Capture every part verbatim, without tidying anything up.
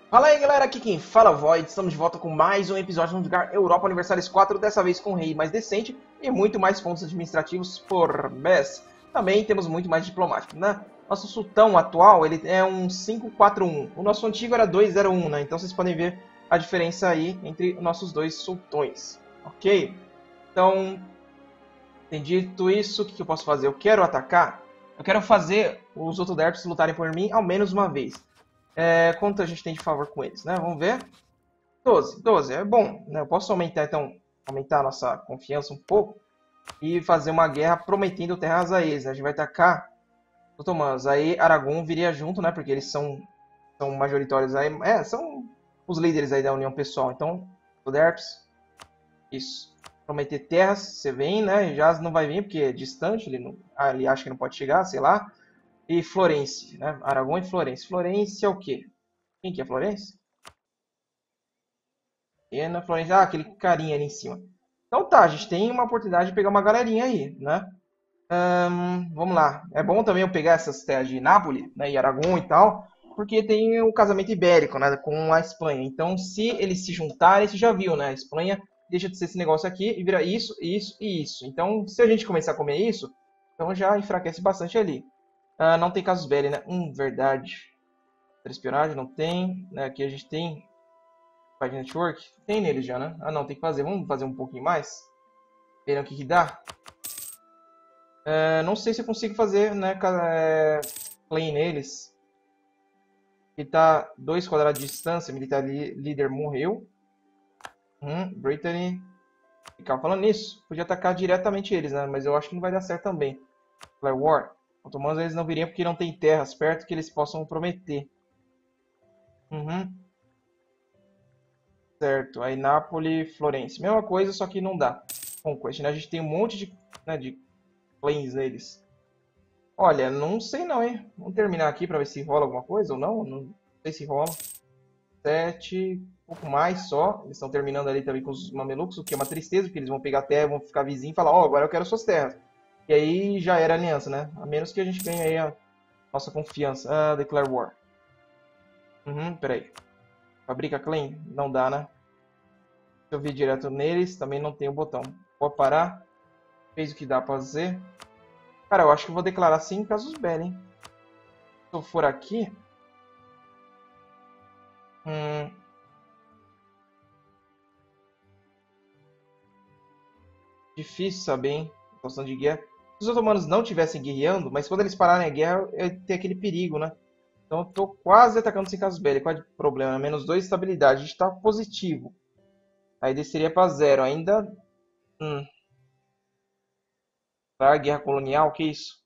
Fala aí galera, aqui quem fala é o Void, estamos de volta com mais um episódio de jogar Europa Universalis quatro, dessa vez com um rei mais decente e muito mais pontos administrativos por mês. Também temos muito mais diplomático, né? Nosso sultão atual ele é um cinco quatro um, o nosso antigo era dois zero um, né? Então vocês podem ver a diferença aí entre nossos dois sultões, ok? Então, tendo dito isso, o que eu posso fazer? Eu quero atacar, eu quero fazer os Autoderps lutarem por mim ao menos uma vez. É, quanto a gente tem de favor com eles, né? Vamos ver. doze, doze, é bom, né? Eu posso aumentar, então, aumentar a nossa confiança um pouco e fazer uma guerra prometendo terras a eles, né? A gente vai atacar os otomanos. Aí Aragão viria junto, né? Porque eles são, são majoritários aí. É, são os líderes aí da União Pessoal. Então, o Derps, isso. Prometer terras, você vem, né? Já não vai vir porque é distante, ele, não, ah, ele acha que não pode chegar, sei lá. E Florence, né? Aragão e Florence. Florence é o quê? Quem que é Florence? Ana Florence. Ah, aquele carinha ali em cima. Então tá, a gente tem uma oportunidade de pegar uma galerinha aí, né? Hum, vamos lá. É bom também eu pegar essas terras de Nápoles, né? E Aragão e tal. Porque tem o casamento ibérico, né? Com a Espanha. Então, se eles se juntarem, você já viu, né? A Espanha deixa de ser esse negócio aqui e vira isso, isso e isso. Então, se a gente começar a comer isso, então já enfraquece bastante ali. Ah, não tem casus belli, né? Hum, verdade. Espionagem não tem. Né? Aqui a gente tem Fight Network. Tem nele já, né? Ah, não, tem que fazer. Vamos fazer um pouquinho mais. Verem o que, que dá. É, não sei se eu consigo fazer, né? É, play neles. Ele tá dois quadrados de distância. Militar líder morreu. Hum, Brittany. Ficava falando nisso. Podia atacar diretamente eles, né? Mas eu acho que não vai dar certo também. Flare War. Otomanos eles não viriam porque não tem terras perto que eles possam prometer. Uhum. Certo. Aí Nápoles, Florence. Mesma coisa, só que não dá. Conquest, né? A gente tem um monte de, né, de planes neles. Olha, não sei não, hein? Vamos terminar aqui pra ver se rola alguma coisa ou não. Não sei se rola. Sete, um pouco mais só. Eles estão terminando ali também com os mamelucos, o que é uma tristeza, porque eles vão pegar terra, vão ficar vizinhos e falar, ó, oh, agora eu quero suas terras. E aí já era aliança, né? A menos que a gente ganhe aí a nossa confiança. Ah, Declare War. Uhum, peraí. Fabrica Claim? Não dá, né? Se eu vir direto neles, também não tem o botão. Pode parar. Fez o que dá pra fazer. Cara, eu acho que eu vou declarar sim casus belli, hein? Se eu for aqui... Hum... Difícil saber, hein? Situação de guerra. Se os otomanos não estivessem guerreando, mas quando eles pararem a guerra, tem aquele perigo, né? Então eu tô quase atacando sem casus belli. Qual é o problema? Menos dois estabilidade. A gente tá positivo. Aí desceria pra zero. Ainda... Hum... Tá, guerra colonial, que isso?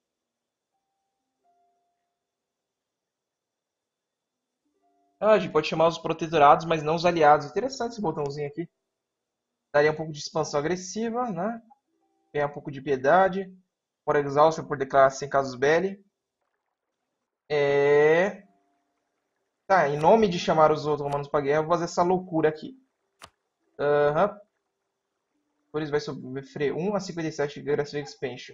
Ah, a gente pode chamar os protetorados, mas não os aliados. Interessante esse botãozinho aqui. Daria um pouco de expansão agressiva, né? Ganhar um pouco de piedade. For exhaustion por declarar sem casus belli. É... Tá, em nome de chamar os otomanos para guerra, eu vou fazer essa loucura aqui. Aham. Uhum. Por isso vai sofrer um a cinquenta e sete de Aggressive Expansion.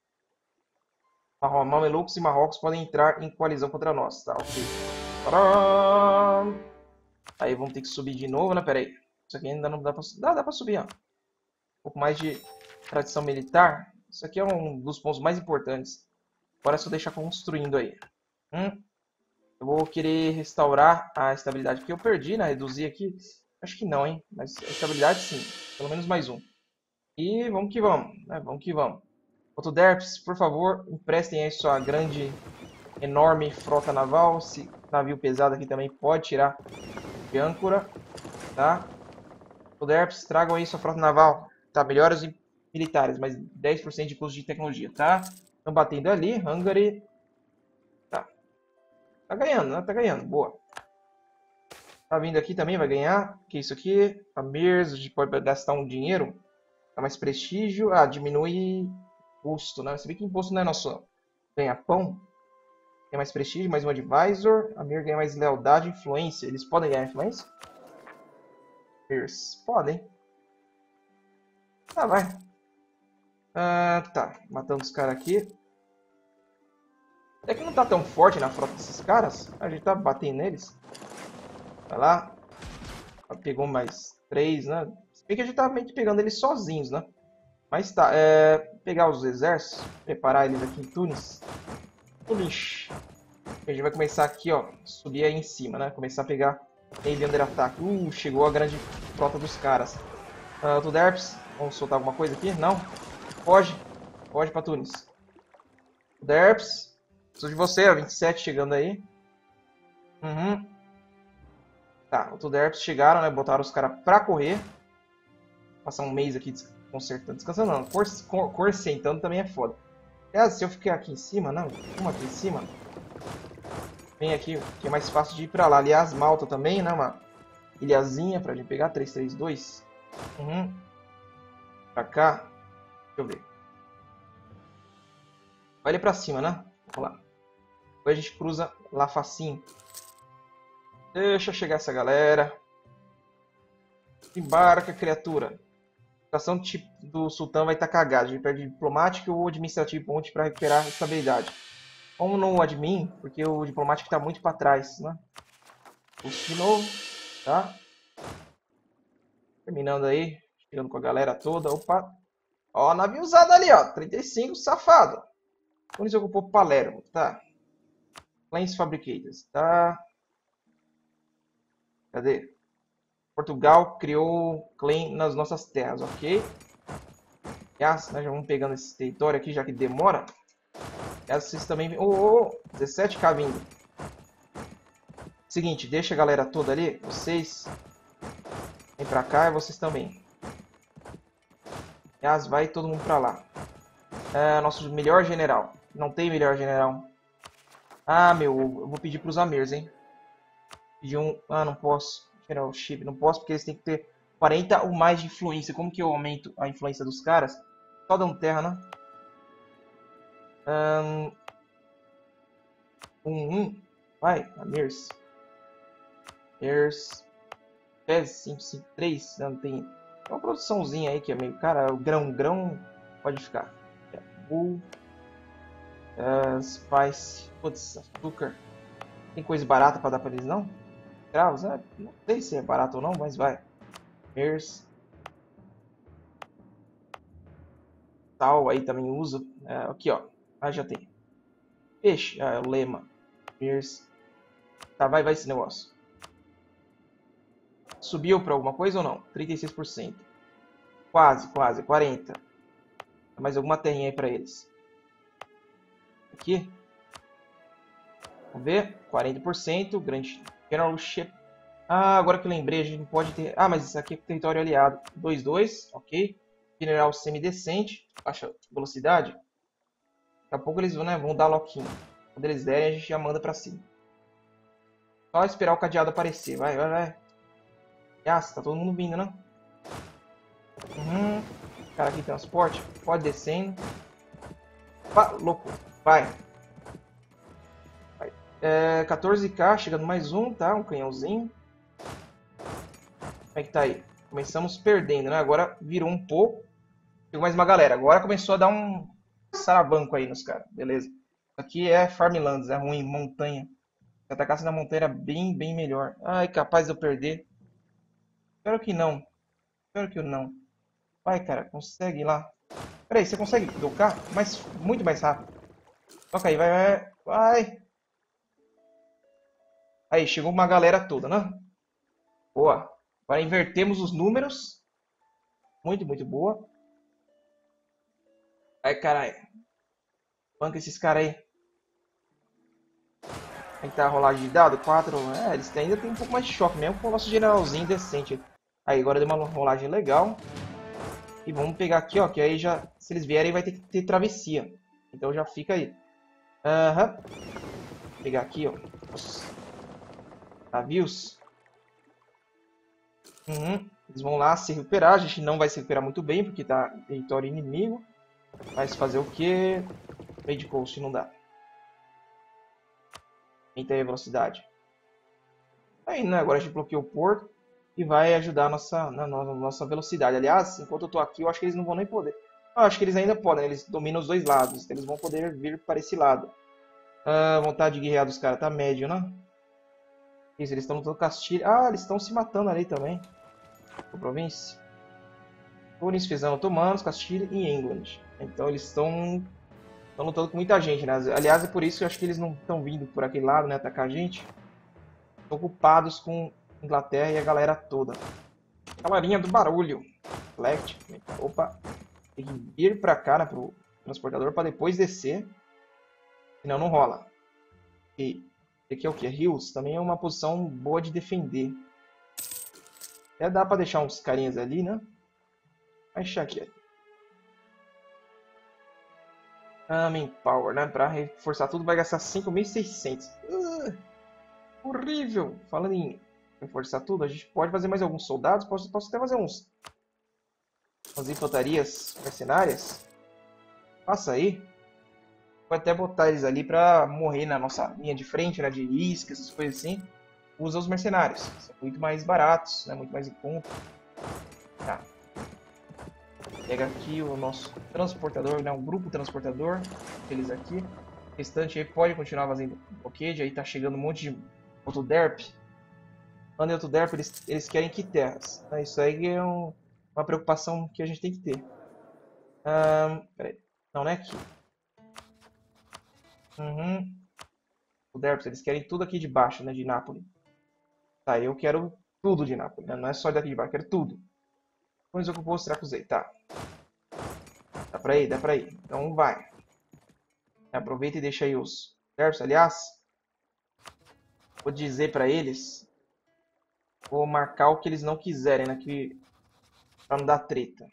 Mamelucos e Marrocos podem entrar em coalizão contra nós. Tá, ok. Tcharam! Aí vamos ter que subir de novo, né? Pera aí. Isso aqui ainda não dá pra... Dá, dá pra subir, ó. Um pouco mais de tradição militar. Isso aqui é um dos pontos mais importantes. Agora é só deixar construindo aí. Hum. Eu vou querer restaurar a estabilidade. Porque eu perdi, né? Reduzir aqui. Acho que não, hein? Mas a estabilidade sim. Pelo menos mais um. E vamos que vamos. Né? Vamos que vamos. Autoderps, por favor, emprestem aí sua grande, enorme frota naval. Esse navio pesado aqui também pode tirar de âncora. Tá? Autoderps, tragam aí sua frota naval. Tá, melhoras militares, mas dez por cento de custo de tecnologia, tá? Estão batendo ali, Hungary. Tá. Tá ganhando, né? Tá ganhando, boa. Tá vindo aqui também, vai ganhar. Que isso aqui? A Mirs, a gente pode gastar um dinheiro. Dá mais prestígio. Ah, diminui imposto, né? Você vê que imposto não é nosso ganha-pão. Tem mais prestígio, mais um advisor. A Mir ganha mais lealdade e influência. Eles podem ganhar influência? Mirs, podem. Tá, vai. Ah, tá. Matando os caras aqui. É que não tá tão forte na frota desses caras. A gente tá batendo neles. Vai lá. Pegou mais três, né? Se bem que a gente tá meio que pegando eles sozinhos, né? Mas tá, é... pegar os exércitos, preparar eles aqui em Tunis. Tunis. A gente vai começar aqui, ó, subir aí em cima, né? Começar a pegar ele under ataque. Uh, chegou a grande frota dos caras. Uh, Tuderps, vamos soltar alguma coisa aqui? Não? Foge. Foge pra Tunis. Tuderps, preciso de você, ó, vinte e sete chegando aí. Uhum. Tá, os Tuderps chegaram, né? Botaram os caras pra correr. Passar um mês aqui consertando, descansando não. Cor, cor, corcentando também é foda. Aliás, se eu ficar aqui em cima, não, vamos aqui em cima. Vem aqui, que é mais fácil de ir pra lá. Aliás, Malta também, né, uma ilhazinha pra gente pegar, três três dois. Uhum. Pra cá. Deixa eu ver. Vai ali pra cima, né? Vamos lá. Depois a gente cruza lá facinho. Deixa chegar essa galera. Embarca, criatura. A situação do sultão vai estar cagada. A gente perde diplomático ou administrativo ponte para recuperar a estabilidade. Vamos no admin, porque o diplomático está muito para trás, né? Puxa de novo, tá? Terminando aí, chegando com a galera toda. Opa! Ó, navio usado ali, ó. trinta e cinco, safado. Tunis ocupou Palermo, tá? Plains Fabricators, tá? Cadê? Portugal criou claim nas nossas terras, ok? Yes, nós já vamos pegando esse território aqui, já que demora. Yes, vocês também... Oh, oh, oh, dezessete K vindo. Seguinte, deixa a galera toda ali. Vocês... Vem pra cá e vocês também. Yes, vai todo mundo pra lá. É, nosso melhor general. Não tem melhor general. Ah, meu, eu vou pedir pros Amirs, hein? Pedir um... Ah, não posso. Generalship, não posso porque eles têm que ter quarenta ou mais de influência. Como que eu aumento a influência dos caras? Só dando terra, né? Um, um, um. Vai, Amirs. Amirs. Pes cinco cinco três. Não tem. Uma produçãozinha aí que é meio. Cara, o grão, grão. Pode ficar. Bull. Uh, spice. Putz, açúcar. Tem coisa barata pra dar pra eles, não? Escravos, né? Não sei se é barato ou não, mas vai. Amirs. Tal aí também uso. É, aqui, ó. Ah, já tem. Peixe. Ah, é o lema. Amirs. Tá, vai, vai esse negócio. Subiu pra alguma coisa ou não? trinta e seis por cento. Quase, quase. quarenta por cento. Mais alguma terrinha aí pra eles. Aqui. Vamos ver. quarenta por cento. Grande Generalship. Ah, agora que eu lembrei, a gente pode ter... Ah, mas isso aqui é território aliado. dois dois, ok. General semidecente. Baixa velocidade. Daqui a pouco eles vão, né, vão dar lock-in. Quando eles derem, a gente já manda pra cima. Só esperar o cadeado aparecer. Vai, vai, vai. Ah, tá todo mundo vindo, né? Uhum. Cara aqui, transporte. Pode descendo. Opa, louco. Vai. Vai. É, quatorze K, chegando mais um, tá? Um canhãozinho. Como é que tá aí? Começamos perdendo, né? Agora virou um pouco. Chegou mais uma galera. Agora começou a dar um sarabanco aí nos caras. Beleza. Aqui é Farmlands, é ruim, montanha. Se atacasse na montanha era bem, bem melhor. Ai, capaz de eu perder. Espero que não. Espero que eu não. Vai, cara, consegue ir lá. Pera aí, você consegue tocar? Mas muito mais rápido. Toca aí, vai, vai, vai. Aí, chegou uma galera toda, né? Boa. Agora invertemos os números. Muito, muito boa. Ai, caralho. Banca esses caras aí. Como é que tá a rolagem de dado? quatro. É, eles ainda tem um pouco mais de choque, mesmo com o nosso generalzinho decente. Aí, agora deu uma rolagem legal. E vamos pegar aqui, ó, que aí já, se eles vierem, vai ter que ter travessia. Então já fica aí. Aham. Uhum. Vou pegar aqui, ó. Os navios. Uhum. Eles vão lá se recuperar. A gente não vai se recuperar muito bem, porque tá em território inimigo. Mas fazer o quê? Trade coast não dá. Aumenta aí a velocidade. Aí, né? Agora a gente bloqueou o porto. E vai ajudar a nossa, na nossa velocidade. Aliás, enquanto eu tô aqui, eu acho que eles não vão nem poder. Eu acho que eles ainda podem, eles dominam os dois lados. Eles vão poder vir para esse lado. A vontade de guerrear dos caras tá médio, né? Isso, eles estão lutando com Castilha. Ah, eles estão se matando ali também. Na província. Tunis, Fisano, Otomanos, Castilha e England. Então eles estão lutando com muita gente, né? Aliás, é por isso que eu acho que eles não estão vindo por aquele lado, né? Atacar a gente. Estão ocupados com Inglaterra e a galera toda. Galerinha do barulho. Select. Opa. Tem que vir pra cá, né? Pro transportador pra depois descer. Senão não rola. E aqui é o que? Hills também é uma posição boa de defender. Até dá pra deixar uns carinhas ali, né? Vai deixar aqui. Ah, Manpower, né? Pra reforçar tudo vai gastar cinco mil e seiscentos. Uh, horrível! Falando em reforçar tudo, a gente pode fazer mais alguns soldados. Posso, posso até fazer uns... umas infantarias mercenárias. Passa aí. Pode até botar eles ali pra morrer na nossa linha de frente, né? De isca, essas coisas assim. Usa os mercenários. São muito mais baratos, né? Muito mais em conta. Tá. Pega aqui o nosso transportador, né? Um grupo transportador. Eles aqui. O restante aí pode continuar fazendo bloqueio. Aí tá chegando um monte de Autoderp. Quando é Autoderp, eles, eles querem que terras. Né? Isso aí é um, uma preocupação que a gente tem que ter. Um, peraí. Não, não é aqui. Uhum. O Derps, eles querem tudo aqui de baixo, né, de Nápoles. Tá, eu quero tudo de Nápoles, né? Não é só daqui de baixo, eu quero tudo. Depois ocupou, será que usei? Tá. Dá pra ir, dá pra ir. Então vai. Aproveita e deixa aí os Derps, aliás. Vou dizer pra eles. Vou marcar o que eles não quiserem, né? Que... pra não dar treta.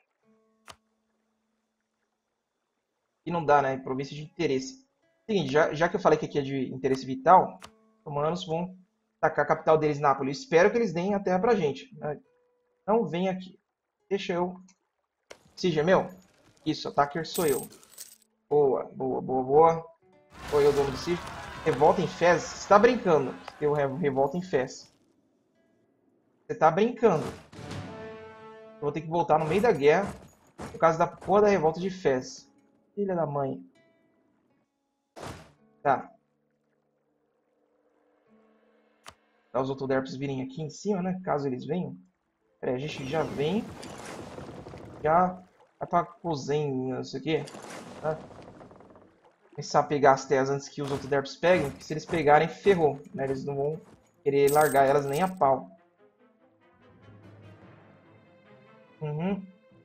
E não dá, né? Província de interesse. Seguinte, já, já que eu falei que aqui é de interesse vital, os romanos vão atacar a capital deles, Nápoles. Espero que eles deem a terra pra gente. Né? Não vem aqui. Deixa eu... Sige é meu? Isso, ataker sou eu. Boa, boa, boa, boa. Sou eu, dono do Sige. Revolta em Fez? Você tá brincando. Eu revolta em Fez. Você tá brincando. Eu vou ter que voltar no meio da guerra por causa da porra da revolta de Fez. Filha da mãe. Tá. Dá os Autoderps virem aqui em cima, né? Caso eles venham. Pera aí, a gente já vem. Já vai pra Cozen, não sei o que. Tá? Começar a pegar as terras antes que os Autoderps peguem. Porque se eles pegarem, ferrou. Né? Eles não vão querer largar elas nem a pau. Uhum.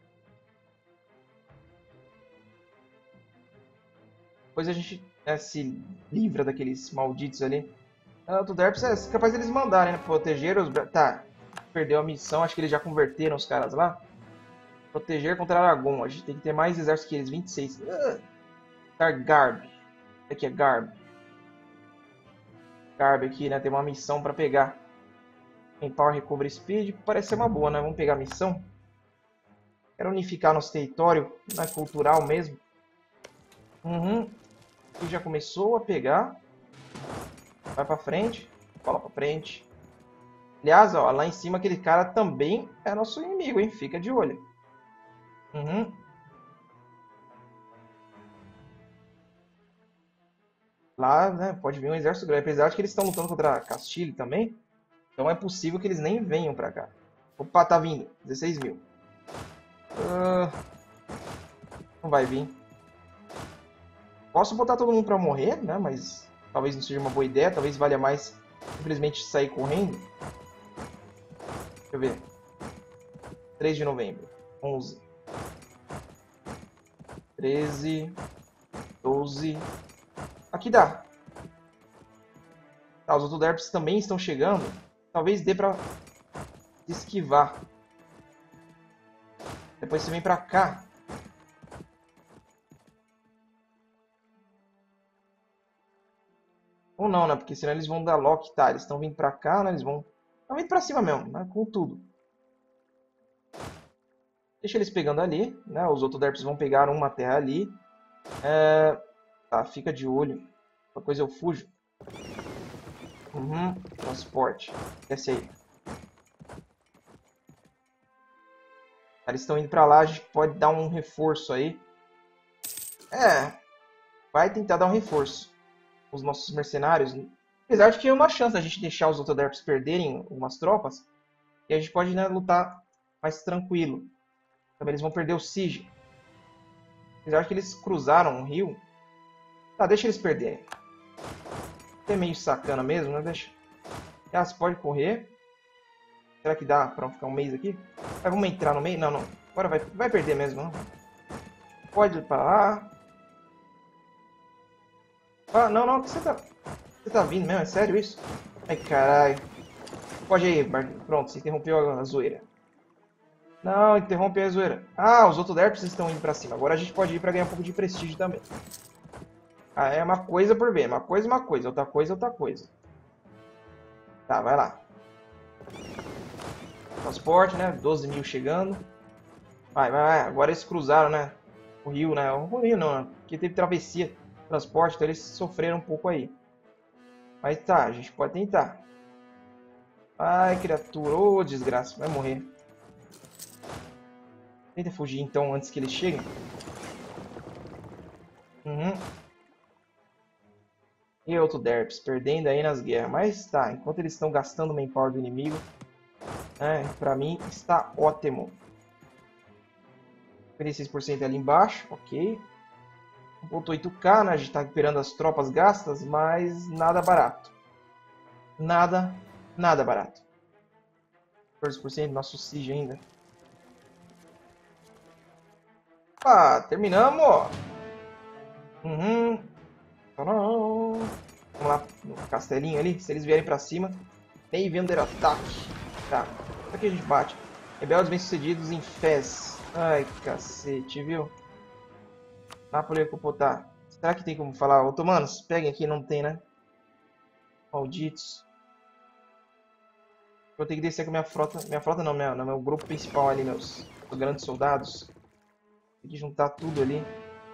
Depois a gente né, se livra daqueles malditos ali. O Autoderps é capaz deles mandarem, né? Proteger os... Tá. Perdeu a missão. Acho que eles já converteram os caras lá. Proteger contra Aragon. A gente tem que ter mais exército que eles. vinte e seis. Uh, Garb. Aqui é Garb. Garb aqui, né? Tem uma missão pra pegar. Em Power Recovery Speed. Parece ser uma boa, né? Vamos pegar a missão. Quero unificar nosso território. Né? Cultural mesmo. Uhum. Aqui já começou a pegar. Vai pra frente. Cola pra frente. Aliás, ó, lá em cima aquele cara também é nosso inimigo, hein? Fica de olho. Uhum. Lá, né, pode vir um exército grande. Apesar de que eles estão lutando contra Castilho também. Então é possível que eles nem venham pra cá. Opa, tá vindo. dezesseis mil. Uh, não vai vir. Posso botar todo mundo pra morrer, né? Mas talvez não seja uma boa ideia. Talvez valha mais simplesmente sair correndo. Deixa eu ver. três de novembro. onze. treze. doze. Aqui dá. Tá, os Autoderps também estão chegando. Talvez dê pra esquivar. Depois você vem pra cá. Ou não, né? Porque senão eles vão dar lock. Tá, eles estão vindo pra cá, né? Eles vão... Estão vindo pra cima mesmo, né? Com tudo. Deixa eles pegando ali, né? Os Autoderps vão pegar uma terra ali. É... Tá, fica de olho. Qualquer coisa eu fujo. Uhum. Transporte. Desce aí. Eles estão indo pra lá, a gente pode dar um reforço aí. É. Vai tentar dar um reforço. Os nossos mercenários Apesar de que é uma chance da gente deixar os Autoderps perderem algumas tropas. E a gente pode, né, lutar mais tranquilo. Também eles vão perder o Siege. Apesar de que eles cruzaram o rio. Tá, deixa eles perderem. É meio sacana mesmo, né? Deixa. Ah, você pode correr. Será que dá pra ficar um mês aqui? Ah, vamos entrar no meio? Não, não. Agora vai, vai perder mesmo, não. Pode ir pra lá. Ah, não, não. Você tá, você tá vindo mesmo? É sério isso? Ai, caralho. Pode ir, Marquinhos. Pronto, você interrompeu a zoeira. Não, interrompe a zoeira. Ah, os outros derps estão indo pra cima. Agora a gente pode ir pra ganhar um pouco de prestígio também. Ah, é uma coisa por bem. Uma coisa, uma coisa. Outra coisa, outra coisa. Tá, vai lá. Transporte, né? doze mil chegando. Vai, vai, vai. Agora eles cruzaram, né? O rio, né? O rio não, né? Porque teve travessia, transporte, então eles sofreram um pouco aí. Mas tá, a gente pode tentar. Ai, criatura. Ô, oh, desgraça. Vai morrer. Tenta fugir então antes que eles cheguem. Uhum. E outro derps, perdendo aí nas guerras. Mas tá, enquanto eles estão gastando o manpower do inimigo, é, pra mim está ótimo. cinquenta e seis por cento ali embaixo, ok. um ponto oito K, né? A gente está recuperando as tropas gastas, mas nada barato. Nada, nada barato. quatorze por cento do nosso siege ainda. Opa, terminamos! Uhum. Vamos lá no castelinho ali. Se eles vierem pra cima, nem vender ataque. Tá, aqui a gente bate. Rebeldes bem-sucedidos em Fez. Ai, cacete, viu? Nápoles Copotar. Será que tem como falar? Otomanos, peguem aqui, não tem, né? Malditos. Vou ter que descer com a minha frota. Minha frota não, minha, não, meu grupo principal ali, meus grandes soldados. Tem que juntar tudo ali.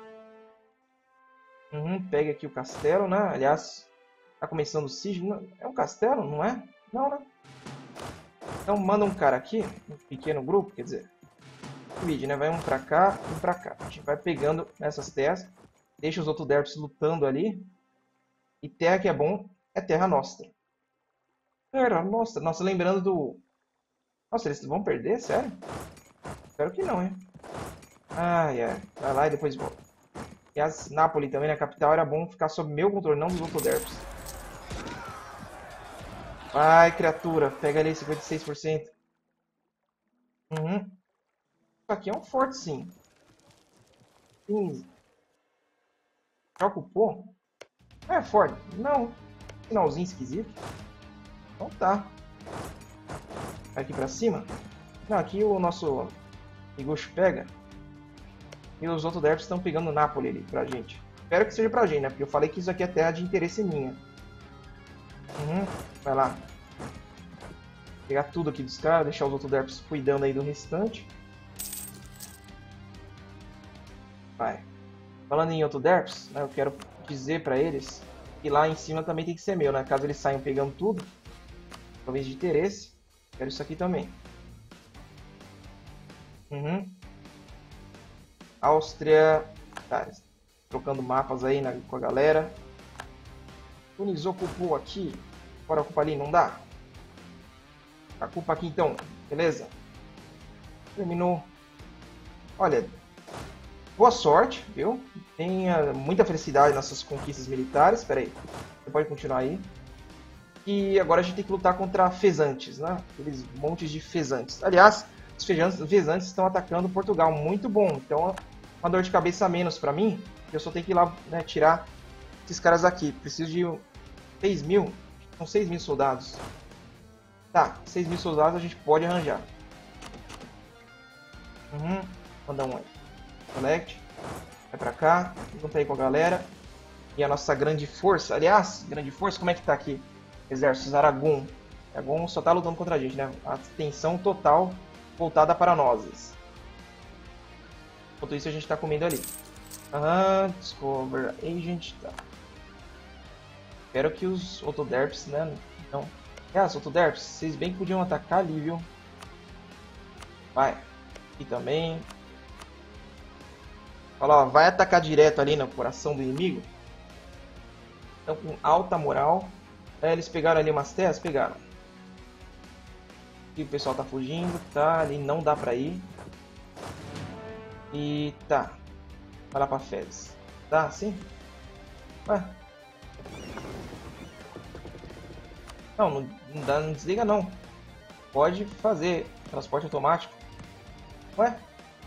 Uhum, pega aqui o castelo, né? Aliás, tá começando o siege. É um castelo, não é? Não, né? Então manda um cara aqui, um pequeno grupo, quer dizer. Divide, né? Vai um pra cá, um pra cá. A gente vai pegando nessas terras. Deixa os outros derps lutando ali. E terra que é bom é terra nostra. Terra nostra. Nossa, lembrando do... Nossa, eles vão perder? Sério? Espero que não, hein? Ai, ai. Vai lá e depois volta. E as Nápoles também, na capital, era bom ficar sob meu controle, não dos outros derps. Vai, criatura. Pega ali cinquenta e seis por cento. Uhum. Isso aqui é um forte, sim. quinze. Já ocupou? É forte. Não. Finalzinho esquisito. Então tá. Vai aqui pra cima. Não, aqui o nosso Igucho pega. E os outros derps estão pegando Nápoles ali pra gente. Espero que seja pra gente, né? Porque eu falei que isso aqui é terra de interesse minha. Uhum. Vai lá. Pegar tudo aqui dos caras, deixar os outros derps cuidando aí do restante. Vai. Falando em outros derps, né, eu quero dizer pra eles que lá em cima também tem que ser meu, né? Caso eles saiam pegando tudo, talvez de interesse, quero isso aqui também. Uhum. Áustria, tá, trocando mapas aí na, com a galera. Tunis ocupou aqui, bora ocupar ali, não dá? Ocupa aqui então, beleza? Terminou. Olha, boa sorte, viu? Tenha muita felicidade nas suas conquistas militares. Espera aí, você pode continuar aí. E agora a gente tem que lutar contra fezantes, né? Aqueles montes de fezantes. Aliás, os fezantes estão atacando Portugal, muito bom. Então, uma dor de cabeça a menos pra mim. Eu só tenho que ir lá, né, tirar esses caras aqui. Preciso de seis mil. São seis mil soldados. Tá, seis mil soldados a gente pode arranjar. Uhum. Manda um aí. Select. Vai pra cá. Junta aí com a galera. E a nossa grande força. Aliás, grande força, como é que tá aqui? Exércitos Aragon. Aragon só tá lutando contra a gente, né? Atenção total voltada para nós. Enquanto isso a gente tá comendo ali. Aham, Discover Agent. Tá. Espero que os Autoderps, né? Então. É, os Autoderps, vocês bem que podiam atacar ali, viu? Vai. Aqui também. Olha lá, vai atacar direto ali no coração do inimigo. Então com alta moral. É, eles pegaram ali umas terras? Pegaram. Aqui o pessoal tá fugindo, tá? Ali não dá pra ir. E tá. Vai lá pra Fez. Tá, sim? Ué. Não, não, não, dá, não desliga não. Pode fazer transporte automático. Ué?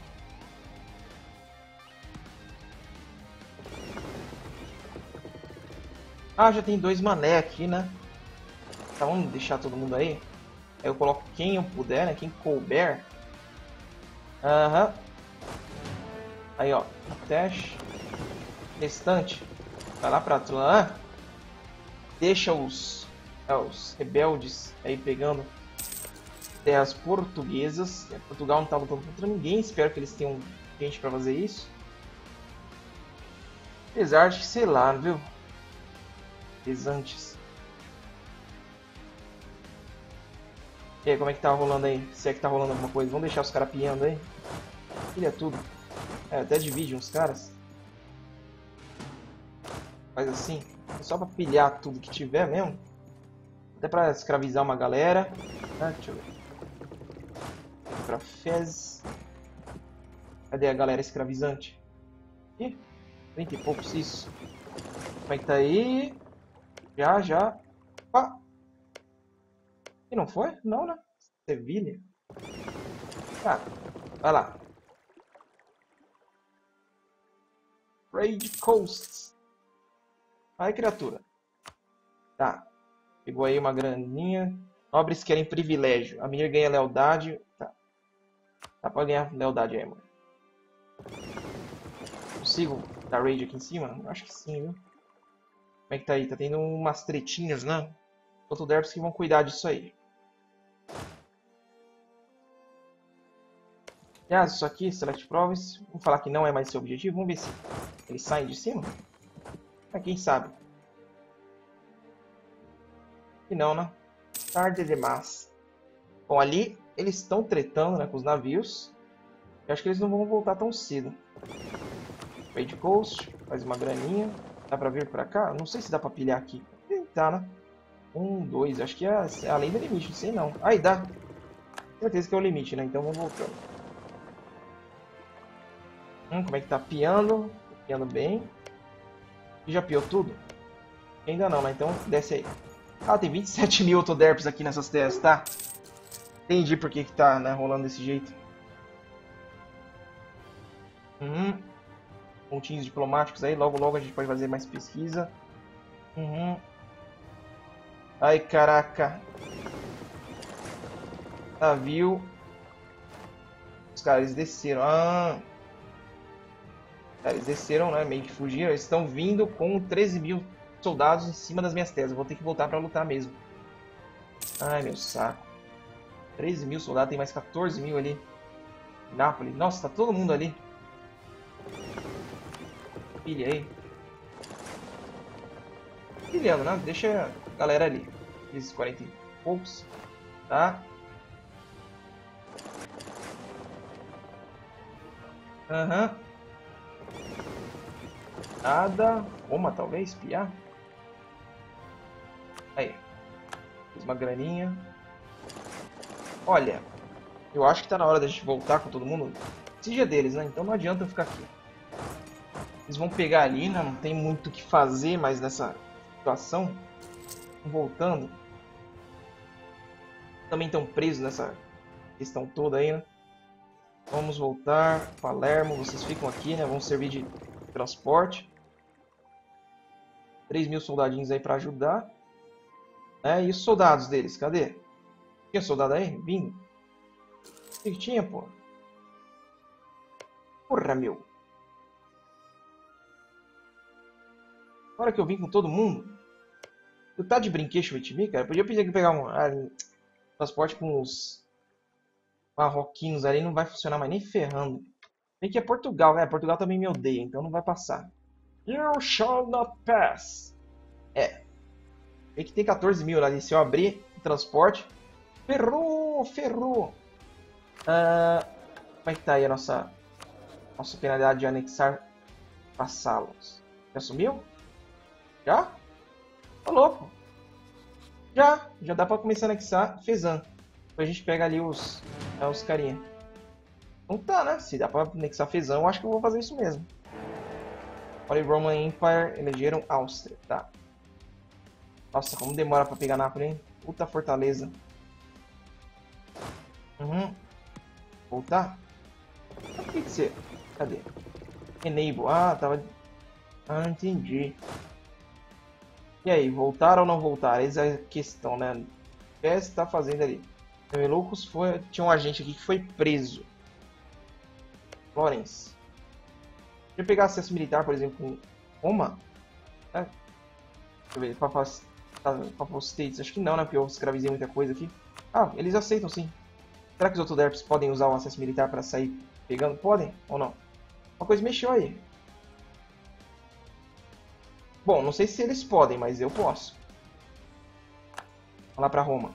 Ah, já tem dois mané aqui, né? Tá, vamos deixar todo mundo aí. Aí eu coloco quem eu puder, né? Quem couber. Aham. Uhum. Aí, ó. Teste. Restante. Vai lá pra Atlã. Deixa os, é, os rebeldes aí pegando terras portuguesas. Portugal não tá lutando contra ninguém. Espero que eles tenham gente pra fazer isso. Apesar de que, sei lá, viu? Pesantes. E aí, como é que tá rolando aí? Se é que tá rolando alguma coisa. Vamos deixar os caras piando aí? Pilha tudo. É, até divide uns caras. Faz assim. É só pra pilhar tudo que tiver mesmo. Até pra escravizar uma galera. Ah, deixa eu ver. Pra Fez. Cadê a galera escravizante? Ih, trinta e poucos isso. Como é que tá aí? Já, já. Ah! E não foi? Não, né? Sevilha. Tá, vai lá. Trade Coasts. Aí, criatura. Tá. Pegou aí uma graninha. Nobres querem privilégio. A minha ganha lealdade. Tá. Dá pra ganhar lealdade aí, mano. Consigo dar raid aqui em cima? Acho que sim, viu? Como é que tá aí? Tá tendo umas tretinhas, né? Outro derps que vão cuidar disso aí. Ah, isso aqui, Select Province. Vamos falar que não é mais seu objetivo. Vamos ver se eles saem de cima. Ah, quem sabe? E não, né? Tarde demais. Bom, ali eles estão tretando, né, com os navios. Eu acho que eles não vão voltar tão cedo. Trade Coast, faz uma graninha. Dá pra vir pra cá? Não sei se dá pra pilhar aqui. Tá, né? Um, dois, acho que é além do limite, não sei não. Aí dá. Certeza que é o limite, né? Então vamos voltando. Hum, como é que tá piando? Piando bem. E já piou tudo? Ainda não, né? Então desce aí. Ah, tem vinte e sete mil autoderps aqui nessas terras, tá? Entendi por que que tá, né, rolando desse jeito. Uhum. Pontinhos diplomáticos aí, logo logo a gente pode fazer mais pesquisa. Uhum. Ai, caraca. Navio. Os caras desceram. Ah. Eles desceram, né? Meio que fugiram. Eles estão vindo com treze mil soldados em cima das minhas terras. Eu vou ter que voltar pra lutar mesmo. Ai, meu saco. treze mil soldados, tem mais quatorze mil ali. Nápoles. Nossa, tá todo mundo ali. Pilha aí. Pilhando, né? Deixa a galera ali. Esses quarenta e poucos. Tá? Aham. Uhum. Nada. Uma, talvez, piar. Aí. Fiz uma graninha. Olha. Eu acho que tá na hora da gente voltar com todo mundo. Esse dia deles, né? Então não adianta eu ficar aqui. Eles vão pegar ali, né? Não tem muito o que fazer mais nessa situação. Voltando. Também estão presos nessa questão toda aí, né? Vamos voltar. Palermo, vocês ficam aqui, né? Vão servir de transporte. três mil soldadinhos aí pra ajudar. É, e os soldados deles, cadê? Tinha soldado aí? Vindo? O que tinha, pô? Porra, meu. Agora que eu vim com todo mundo. Tu tá de brinquedo with me, cara? Podia pedir que pegar um ah, transporte com os marroquinos ali. Não vai funcionar mais nem ferrando. Bem que é Portugal, né? Portugal também me odeia, então não vai passar. You shall not pass. É. Bem que tem quatorze mil ali. Se eu abrir o transporte. Ferrou! Ferrou! Uh, como é que tá aí a nossa, nossa penalidade de anexar vassalos? Já sumiu? Já? Tá louco. Já, já dá pra começar a anexar Fezan. Depois a gente pega ali os, é, os carinha. Então tá, né? Se dá pra anexar Fezan, eu acho que eu vou fazer isso mesmo. Holy Roman Empire elegeram Áustria, tá. Nossa, como demora pra pegar Nápoles, hein? Puta fortaleza. Uhum. Voltar? Por que que você... Cadê? Enable. Ah, tava... Ah, entendi. E aí, voltar ou não voltar? Essa é a questão, né? O que você está fazendo ali? O Melucos foi... Tinha um agente aqui que foi preso. Florence. Se eu pegar acesso militar, por exemplo, com Roma... Né? Deixa eu ver, Papa... Papa States. Acho que não, né? Porque eu escravizei muita coisa aqui. Ah, eles aceitam sim. Será que os Autoderps podem usar o acesso militar para sair pegando? Podem ou não? Uma coisa mexeu aí. Bom, não sei se eles podem, mas eu posso. Vamos lá pra Roma.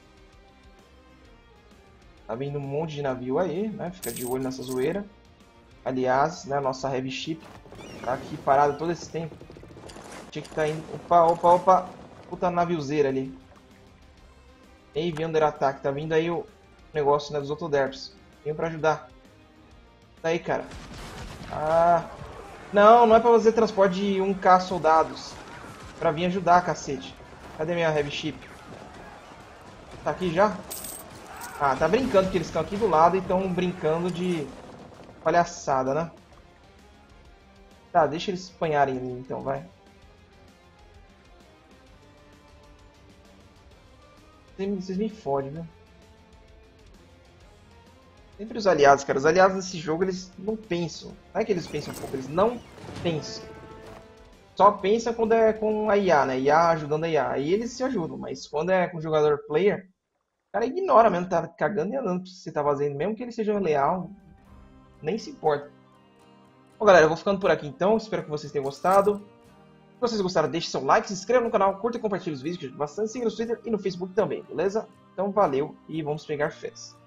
Tá vindo um monte de navio aí, né? Fica de olho nessa zoeira. Aliás, né? Nossa Heavy Ship tá aqui parada todo esse tempo. Tinha que estar tá indo... Opa, opa, opa. Puta naviozeira ali. Navy Under Attack. Tá vindo aí o negócio, né, dos Autoderps. Venho pra ajudar. Tá aí, cara. Ah... Não, não é pra fazer transporte de um K soldados. Pra vir ajudar, cacete. Cadê minha Heavy Ship? Tá aqui já? Ah, tá brincando que eles estão aqui do lado e estão brincando de palhaçada, né? Tá, deixa eles apanharem ali então, vai. Vocês me fodem, né? Sempre os aliados, cara. Os aliados nesse jogo, eles não pensam. Não é que eles pensam um pouco, eles não pensam. Só pensa quando é com a I A, né? I A ajudando a I A. Aí eles se ajudam, mas quando é com o jogador player, o cara ignora mesmo, tá cagando e andando se você tá fazendo. Mesmo que ele seja leal, nem se importa. Bom, galera, eu vou ficando por aqui então. Espero que vocês tenham gostado. Se vocês gostaram, deixe seu like, se inscreva no canal, curta e compartilhe os vídeos, que ajuda bastante. Siga no Twitter e no Facebook também, beleza? Então valeu e vamos pegar fés.